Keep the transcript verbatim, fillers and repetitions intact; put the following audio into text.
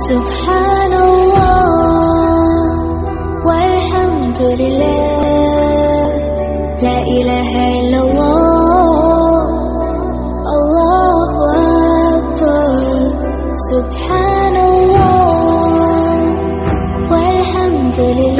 سبحان الله والحمد لله لا إله إلا الله الله أكبر سبحان الله والحمد لله